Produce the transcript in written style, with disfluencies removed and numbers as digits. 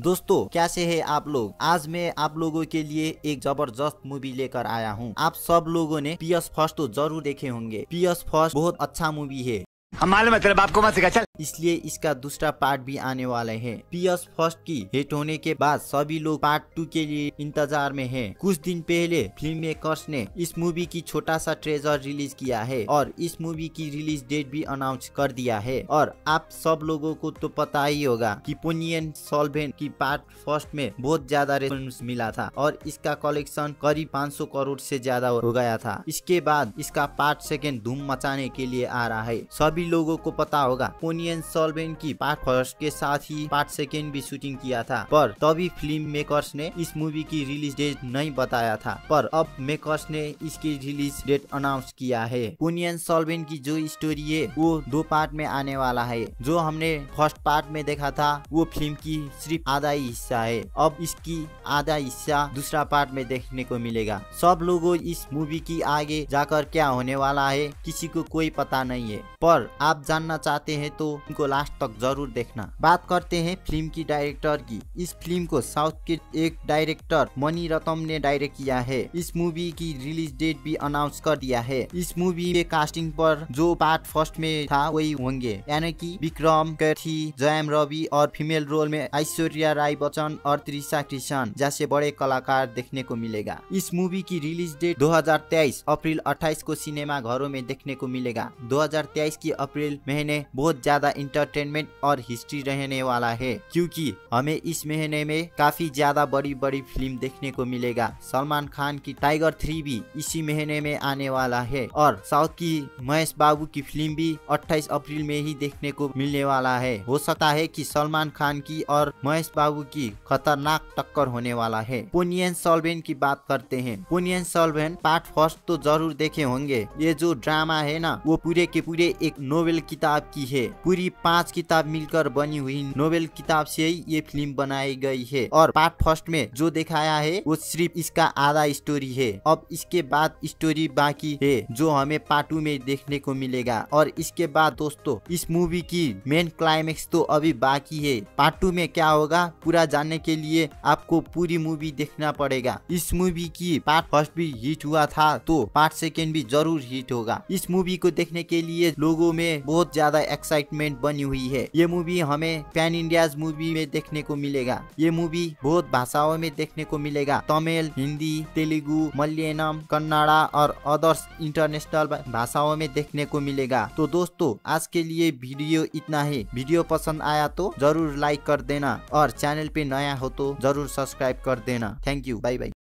दोस्तों कैसे हैं आप लोग। आज मैं आप लोगों के लिए एक जबरदस्त मूवी लेकर आया हूं। आप सब लोगों ने पीएस फर्स्ट तो जरूर देखे होंगे। पीएस फर्स्ट बहुत अच्छा मूवी है। हम मालूम है तेरे बाप को मत सिखा चल। इसलिए इसका दूसरा पार्ट भी आने वाले हैं। पीएस फर्स्ट की हिट होने के बाद सभी लोग पार्ट 2 के लिए इंतजार में हैं। कुछ दिन पहले फिल्म मेकर्स ने इस मूवी की छोटा सा ट्रेजर रिलीज किया है और इस मूवी की रिलीज डेट भी अनाउंस कर दिया है। और आप सब लोगों को तो पता ही होगा कि पोनियन सॉल्वेंट की पार्ट फर्स्ट में बहुत ज्यादा रेस्पॉन्स मिला था और इसका कलेक्शन करीब 500 करोड़ से ज्यादा हो गया था। इसके बाद इसका पार्ट सेकेंड धूम मचाने के लिए आ रहा है। सभी लोगों को पता होगा पोनियन सॉल्वेंट की पार्ट फर्स्ट के साथ ही पार्ट सेकेंड भी शूटिंग किया था, पर तभी फिल्म मेकर्स ने इस मूवी की रिलीज डेट नहीं बताया था। पर अब मेकर्स ने इसकी रिलीज डेट अनाउंस किया है। पोनियन सॉल्वेंट की जो स्टोरी है वो 2 पार्ट में आने वाला है। जो हमने फर्स्ट पार्ट में देखा था वो फिल्म की सिर्फ आधा ही हिस्सा है। अब इसकी आधा हिस्सा दूसरा पार्ट में देखने को मिलेगा। सब लोगों इस मूवी की आगे जाकर क्या होने वाला है किसी को कोई पता नहीं है, पर आप जानना चाहते हैं तो इनको लास्ट तक जरूर देखना। बात करते हैं फिल्म की डायरेक्टर की। इस फिल्म को साउथ के एक डायरेक्टर मणि रत्नम ने डायरेक्ट किया है। इस मूवी की रिलीज डेट भी अनाउंस कर दिया है। इस मूवी के कास्टिंग पर जो पार्ट फर्स्ट में था वही होंगे, यानी कि विक्रम कैथी, जयम रवि और फीमेल रोल में ऐश्वर्या राय बच्चन और त्रिशा कृष्ण जैसे बड़े कलाकार देखने को मिलेगा। इस मूवी की रिलीज डेट 2023 अप्रैल 28 को सिनेमा घरों में देखने को मिलेगा। 2023 की अप्रैल महीने बहुत ज्यादा इंटरटेनमेंट और हिस्ट्री रहने वाला है, क्योंकि हमें इस महीने में काफी ज्यादा बड़ी बड़ी फिल्म देखने को मिलेगा। सलमान खान की टाइगर 3 भी इसी महीने में आने वाला है और साउथ की महेश बाबू की फिल्म भी 28 अप्रैल में ही देखने को मिलने वाला है। हो सकता है कि सलमान खान की और महेश बाबू की खतरनाक टक्कर होने वाला है। पोनियन सॉल्वेंट की बात करते हैं। पोनियन सॉल्वेंट पार्ट फर्स्ट तो जरूर देखे होंगे। ये जो ड्रामा है ना वो पूरे के पूरे एक नोवेल किताब की है। पूरी 5 किताब मिलकर बनी हुई नोवेल किताब से ही ये फिल्म बनाई गई है और पार्ट फर्स्ट में जो दिखाया है वो सिर्फ इसका आधा स्टोरी है। अब इसके बाद स्टोरी बाकी है जो हमें पार्ट 2 में देखने को मिलेगा। और इसके बाद दोस्तों इस मूवी की मेन क्लाइमेक्स तो अभी बाकी है। पार्ट 2 में क्या होगा पूरा जानने के लिए आपको पूरी मूवी देखना पड़ेगा। इस मूवी की पार्ट फर्स्ट भी हिट हुआ था तो पार्ट सेकेंड भी जरूर हिट होगा। इस मूवी को देखने के लिए लोगों में बहुत ज्यादा एक्साइटमेंट बनी हुई है। ये मूवी हमें पैन इंडियाज मूवी में देखने को मिलेगा। ये मूवी बहुत भाषाओं में देखने को मिलेगा, तमिल, हिंदी, तेलुगु, मलयालम, कन्नड़ा और अदर्स इंटरनेशनल भाषाओं में देखने को मिलेगा। तो दोस्तों आज के लिए वीडियो इतना ही। वीडियो पसंद आया तो जरूर लाइक कर देना और चैनल पे नया हो तो जरूर सब्सक्राइब कर देना। Thank you, bye bye.